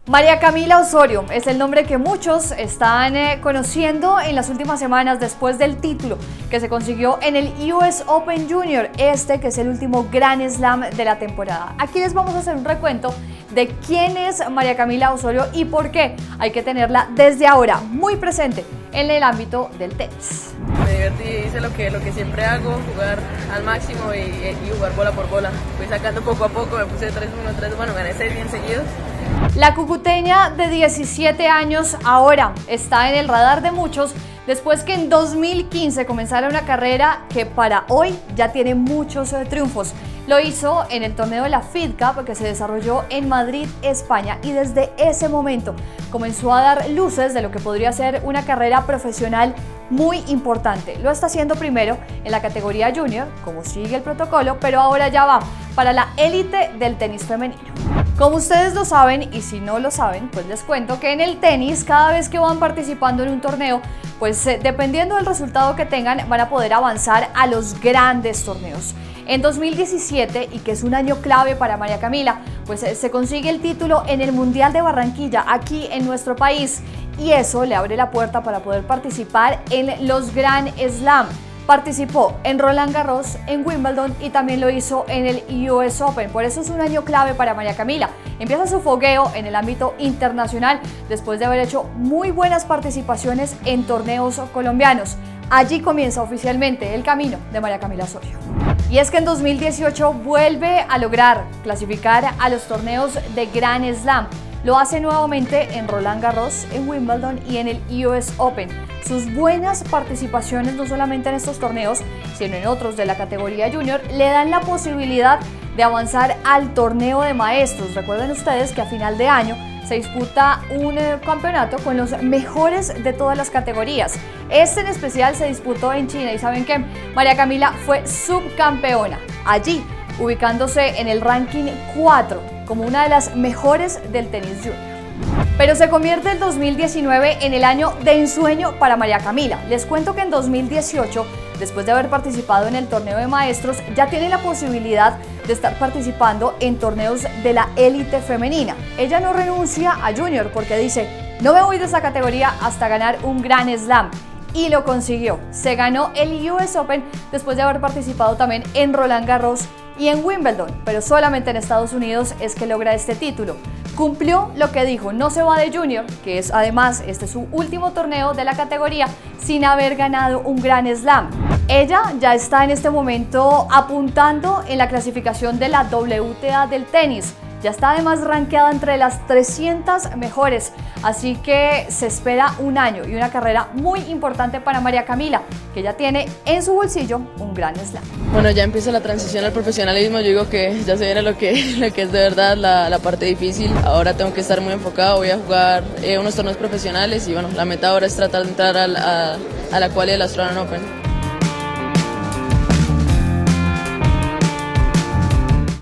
María Camila Osorio es el nombre que muchos están conociendo en las últimas semanas después del título que se consiguió en el US Open Junior, que es el último Grand Slam de la temporada. Aquí les vamos a hacer un recuento de quién es María Camila Osorio y por qué hay que tenerla desde ahora muy presente en el ámbito del tenis. Me divertí, hice lo que siempre hago, jugar al máximo y jugar bola por bola. Fui sacando poco a poco, me puse 3-1, 3-1, bueno, gané 6 bien seguidos. La cucuteña de 17 años ahora está en el radar de muchos después que en 2015 comenzara una carrera que para hoy ya tiene muchos triunfos. Lo hizo en el torneo de la FIDE Cup que se desarrolló en Madrid, España, y desde ese momento comenzó a dar luces de lo que podría ser una carrera profesional muy importante. Lo está haciendo primero en la categoría junior, como sigue el protocolo, pero ahora ya va para la élite del tenis femenino. Como ustedes lo saben, y si no lo saben, pues les cuento que en el tenis, cada vez que van participando en un torneo, pues dependiendo del resultado que tengan, van a poder avanzar a los grandes torneos. En 2017, y que es un año clave para María Camila, pues se consigue el título en el Mundial de Barranquilla, aquí en nuestro país, y eso le abre la puerta para poder participar en los Grand Slam. Participó en Roland Garros, en Wimbledon y también lo hizo en el US Open. Por eso es un año clave para María Camila. Empieza su fogueo en el ámbito internacional después de haber hecho muy buenas participaciones en torneos colombianos. Allí comienza oficialmente el camino de María Camila Osorio. Y es que en 2018 vuelve a lograr clasificar a los torneos de Grand Slam. Lo hace nuevamente en Roland Garros, en Wimbledon y en el US Open. Sus buenas participaciones no solamente en estos torneos, sino en otros de la categoría junior, le dan la posibilidad de avanzar al torneo de maestros. Recuerden ustedes que a final de año se disputa un campeonato con los mejores de todas las categorías. Este en especial se disputó en China y ¿saben qué? María Camila fue subcampeona, allí ubicándose en el ranking 4 como una de las mejores del tenis junior. Pero se convierte el 2019 en el año de ensueño para María Camila. Les cuento que en 2018, después de haber participado en el torneo de maestros, ya tiene la posibilidad de estar participando en torneos de la élite femenina. Ella no renuncia a junior porque dice, no me voy de esa categoría hasta ganar un Grand Slam. Y lo consiguió. Se ganó el US Open después de haber participado también en Roland Garros y en Wimbledon, pero solamente en Estados Unidos es que logra este título. Cumplió lo que dijo, no se va de junior, que es además este es su último torneo de la categoría sin haber ganado un Grand Slam. Ella ya está en este momento apuntando en la clasificación de la WTA del tenis. Ya está además rankeada entre las 300 mejores, así que se espera un año y una carrera muy importante para María Camila, que ya tiene en su bolsillo un Grand Slam. Bueno, ya empieza la transición al profesionalismo, yo digo que ya se viene lo que es de verdad la parte difícil. Ahora tengo que estar muy enfocado, voy a jugar unos torneos profesionales y bueno, la meta ahora es tratar de entrar a la quali del Australian Open.